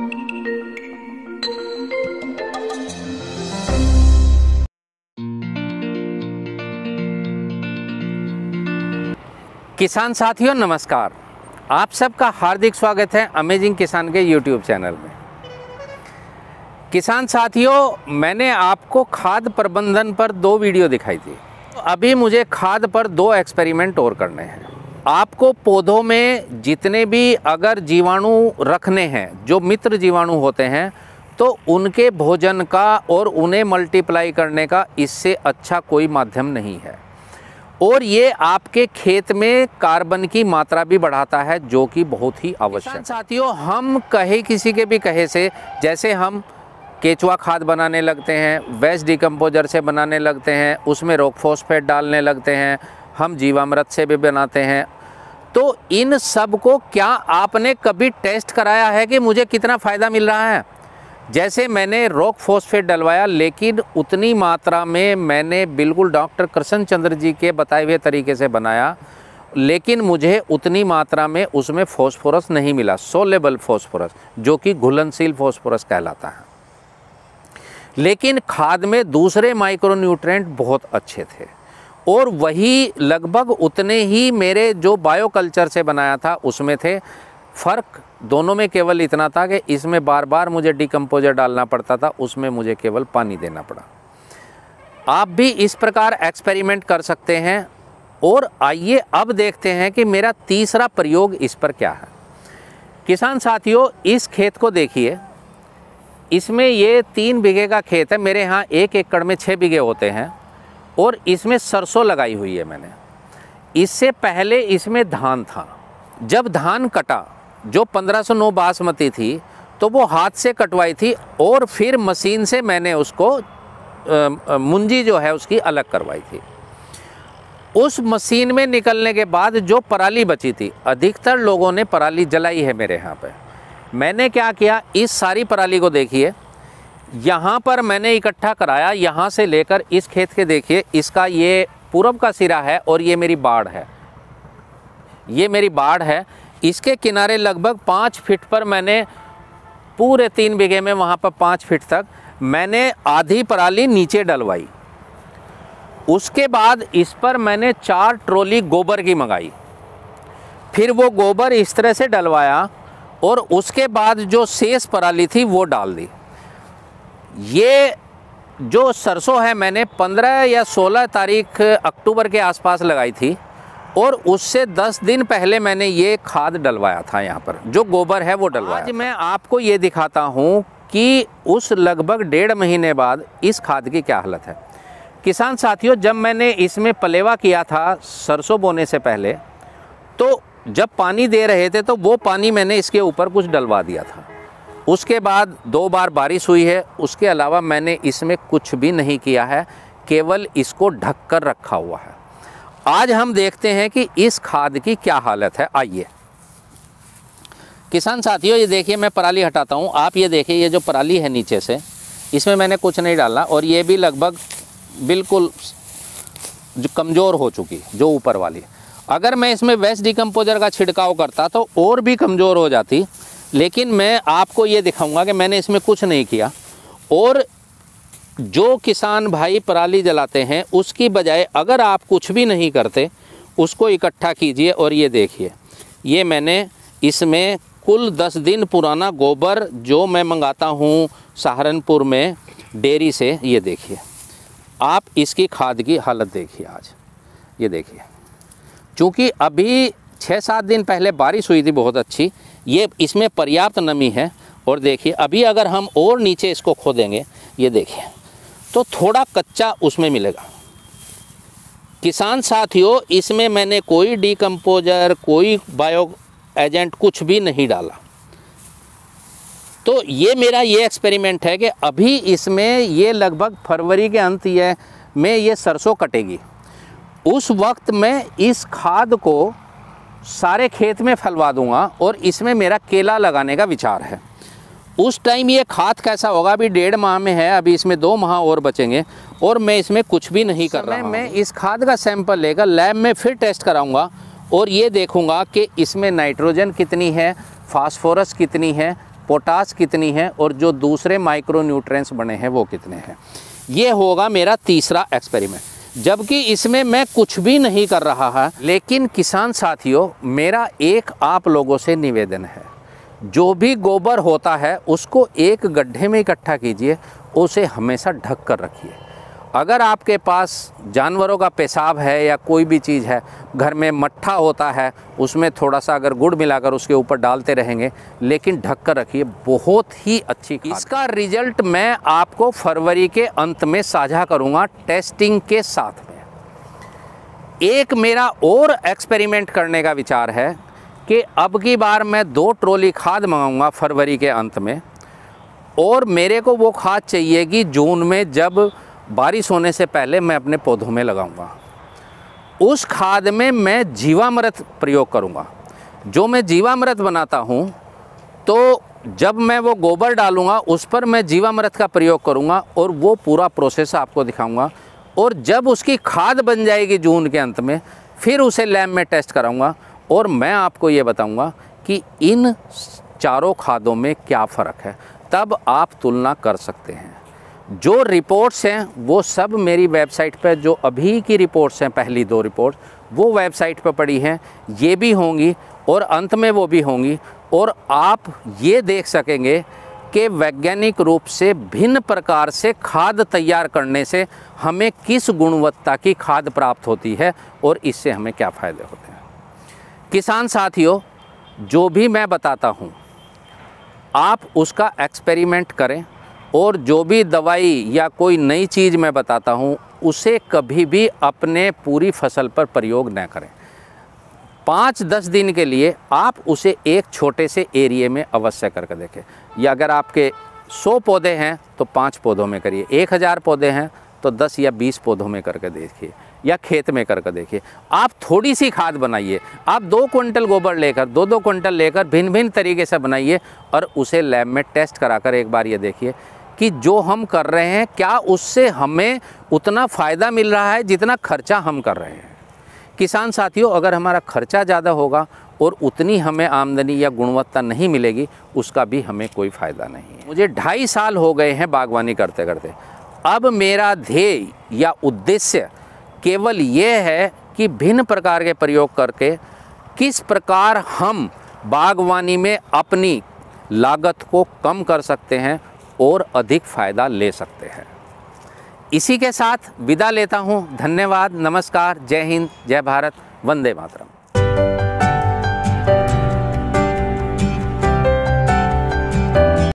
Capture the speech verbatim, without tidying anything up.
किसान साथियों नमस्कार, आप सबका हार्दिक स्वागत है अमेजिंग किसान के यूट्यूब चैनल में। किसान साथियों, मैंने आपको खाद प्रबंधन पर दो वीडियो दिखाई थी। अभी मुझे खाद पर दो एक्सपेरिमेंट और करने हैं। आपको पौधों में जितने भी अगर जीवाणु रखने हैं, जो मित्र जीवाणु होते हैं, तो उनके भोजन का और उन्हें मल्टीप्लाई करने का इससे अच्छा कोई माध्यम नहीं है। और ये आपके खेत में कार्बन की मात्रा भी बढ़ाता है, जो कि बहुत ही आवश्यक है। साथियों, हम कहे किसी के भी कहे से, जैसे हम केचुआ खाद बनाने लगते हैं, वेस्ट डिकम्पोजर से बनाने लगते हैं, उसमें रॉक फॉस्फेट डालने लगते हैं, हम जीवामृत से भी बनाते हैं, तो इन सब को क्या आपने कभी टेस्ट कराया है कि मुझे कितना फ़ायदा मिल रहा है? जैसे मैंने रॉक फॉस्फेट डलवाया, लेकिन उतनी मात्रा में मैंने बिल्कुल डॉक्टर कृष्ण चंद्र जी के बताए हुए तरीके से बनाया, लेकिन मुझे उतनी मात्रा में उसमें फॉस्फोरस नहीं मिला, सोलेबल फॉस्फोरस, जो कि घुलनशील फॉस्फोरस कहलाता है। लेकिन खाद में दूसरे माइक्रोन्यूट्रिएंट बहुत अच्छे थे, और वही लगभग उतने ही मेरे जो बायोकल्चर से बनाया था उसमें थे। फ़र्क दोनों में केवल इतना था कि इसमें बार बार मुझे डिकम्पोजर डालना पड़ता था, उसमें मुझे केवल पानी देना पड़ा। आप भी इस प्रकार एक्सपेरिमेंट कर सकते हैं। और आइए अब देखते हैं कि मेरा तीसरा प्रयोग इस पर क्या है। किसान साथियों, इस खेत को देखिए, इसमें ये तीन बीघे का खेत है। मेरे यहाँ एक एकड़ में छः बीघे होते हैं, और इसमें सरसों लगाई हुई है मैंने। इससे पहले इसमें धान था। जब धान कटा, जो पंद्रह सौ नौ बासमती थी, तो वो हाथ से कटवाई थी, और फिर मशीन से मैंने उसको आ, मुंजी जो है उसकी अलग करवाई थी। उस मशीन में निकलने के बाद जो पराली बची थी, अधिकतर लोगों ने पराली जलाई है मेरे यहाँ पे। मैंने क्या किया, इस सारी पराली को देखिए, यहाँ पर मैंने इकट्ठा कराया। यहाँ से लेकर इस खेत के देखिए, इसका ये पूरब का सिरा है, और ये मेरी बाड़ है, ये मेरी बाड़ है। इसके किनारे लगभग पाँच फीट पर मैंने पूरे तीन बीघे में, वहाँ पर पाँच फीट तक मैंने आधी पराली नीचे डलवाई। उसके बाद इस पर मैंने चार ट्रॉली गोबर की मंगाई। फिर वो गोबर इस तरह से डलवाया, और उसके बाद जो शेष पराली थी वो डाल दी। ये जो सरसों है मैंने पंद्रह या सोलह तारीख अक्टूबर के आसपास लगाई थी, और उससे दस दिन पहले मैंने ये खाद डलवाया था। यहाँ पर जो गोबर है वो डलवाया। आज मैं आपको ये दिखाता हूँ कि उस लगभग डेढ़ महीने बाद इस खाद की क्या हालत है। किसान साथियों, जब मैंने इसमें पलेवा किया था सरसों बोने से पहले, तो जब पानी दे रहे थे तो वो पानी मैंने इसके ऊपर कुछ डलवा दिया था। उसके बाद दो बार बारिश हुई है, उसके अलावा मैंने इसमें कुछ भी नहीं किया है, केवल इसको ढक कर रखा हुआ है। आज हम देखते हैं कि इस खाद की क्या हालत है। आइए किसान साथियों, ये देखिए, मैं पराली हटाता हूँ। आप ये देखिए, ये जो पराली है नीचे से, इसमें मैंने कुछ नहीं डाला, और ये भी लगभग बिल्कुल जो कमज़ोर हो चुकी, जो ऊपर वाली। अगर मैं इसमें वेस्ट डिकम्पोजर का छिड़काव करता तो और भी कमज़ोर हो जाती, लेकिन मैं आपको ये दिखाऊंगा कि मैंने इसमें कुछ नहीं किया। और जो किसान भाई पराली जलाते हैं, उसकी बजाय अगर आप कुछ भी नहीं करते, उसको इकट्ठा कीजिए। और ये देखिए, ये मैंने इसमें कुल दस दिन पुराना गोबर जो मैं मंगाता हूँ सहारनपुर में डेयरी से, ये देखिए, आप इसकी खाद की हालत देखिए। आज ये देखिए, चूँकि अभी छः सात दिन पहले बारिश हुई थी बहुत अच्छी, ये इसमें पर्याप्त नमी है। और देखिए, अभी अगर हम और नीचे इसको खोदेंगे, ये देखिए, तो थोड़ा कच्चा उसमें मिलेगा। किसान साथियों, इसमें मैंने कोई डिकम्पोजर, कोई बायो एजेंट कुछ भी नहीं डाला। तो ये मेरा ये एक्सपेरिमेंट है कि अभी इसमें ये लगभग फरवरी के अंत ये में ये सरसों कटेगी। उस वक्त मैं इस खाद को सारे खेत में फैलवा दूंगा, और इसमें मेरा केला लगाने का विचार है। उस टाइम ये खाद कैसा होगा, अभी डेढ़ माह में है, अभी इसमें दो माह और बचेंगे, और मैं इसमें कुछ भी नहीं कर रहा हूँ। मैं इस खाद का सैंपल लेकर लैब में फिर टेस्ट कराऊंगा, और ये देखूंगा कि इसमें नाइट्रोजन कितनी है, फास्फोरस कितनी है, पोटास कितनी है और जो दूसरे माइक्रो न्यूट्रिएंट्स बने हैं वो कितने हैं। ये होगा मेरा तीसरा एक्सपेरिमेंट, जबकि इसमें मैं कुछ भी नहीं कर रहा है। लेकिन किसान साथियों, मेरा एक आप लोगों से निवेदन है, जो भी गोबर होता है उसको एक गड्ढे में इकट्ठा कीजिए, उसे हमेशा ढक कर रखिए। अगर आपके पास जानवरों का पेशाब है या कोई भी चीज़ है, घर में मट्ठा होता है, उसमें थोड़ा सा अगर गुड़ मिलाकर उसके ऊपर डालते रहेंगे, लेकिन ढक कर रखिए, बहुत ही अच्छी। इसका रिजल्ट मैं आपको फरवरी के अंत में साझा करूंगा टेस्टिंग के साथ में। एक मेरा और एक्सपेरिमेंट करने का विचार है कि अब की बार मैं दो ट्रॉली खाद मंगाऊंगा फरवरी के अंत में, और मेरे को वो खाद चाहिए कि जून में जब बारिश होने से पहले मैं अपने पौधों में लगाऊंगा। उस खाद में मैं जीवामृत प्रयोग करूंगा। जो मैं जीवामृत बनाता हूं, तो जब मैं वो गोबर डालूंगा उस पर मैं जीवामृत का प्रयोग करूंगा और वो पूरा प्रोसेस आपको दिखाऊंगा। और जब उसकी खाद बन जाएगी जून के अंत में, फिर उसे लैब में टेस्ट कराऊंगा और मैं आपको ये बताऊंगा कि इन चारों खादों में क्या फ़र्क है। तब आप तुलना कर सकते हैं। जो रिपोर्ट्स हैं वो सब मेरी वेबसाइट पर, जो अभी की रिपोर्ट्स हैं, पहली दो रिपोर्ट, वो वेबसाइट पर पड़ी हैं, ये भी होंगी और अंत में वो भी होंगी। और आप ये देख सकेंगे कि वैज्ञानिक रूप से भिन्न प्रकार से खाद तैयार करने से हमें किस गुणवत्ता की खाद प्राप्त होती है और इससे हमें क्या फ़ायदे होते हैं। किसान साथियों, जो भी मैं बताता हूँ आप उसका एक्सपेरिमेंट करें, और जो भी दवाई या कोई नई चीज़ मैं बताता हूँ उसे कभी भी अपने पूरी फसल पर प्रयोग न करें। पाँच दस दिन के लिए आप उसे एक छोटे से एरिया में अवश्य करके देखें। या अगर आपके सौ पौधे हैं तो पाँच पौधों में करिए, एक हज़ार पौधे हैं तो दस या बीस पौधों में करके देखिए, या खेत में करके देखिए। आप थोड़ी सी खाद बनाइए, आप दो क्विंटल गोबर लेकर, दो दो क्विंटल लेकर भिन्न भिन्न तरीके से बनाइए और उसे लैब में टेस्ट कराकर एक बार ये देखिए कि जो हम कर रहे हैं क्या उससे हमें उतना फ़ायदा मिल रहा है जितना खर्चा हम कर रहे हैं। किसान साथियों, अगर हमारा खर्चा ज़्यादा होगा और उतनी हमें आमदनी या गुणवत्ता नहीं मिलेगी, उसका भी हमें कोई फ़ायदा नहीं है। मुझे ढाई साल हो गए हैं बागवानी करते करते। अब मेरा ध्येय या उद्देश्य केवल ये है कि भिन्न प्रकार के प्रयोग करके किस प्रकार हम बागवानी में अपनी लागत को कम कर सकते हैं और अधिक फ़ायदा ले सकते हैं। इसी के साथ विदा लेता हूँ। धन्यवाद, नमस्कार, जय हिंद, जय भारत, वंदे मातरम।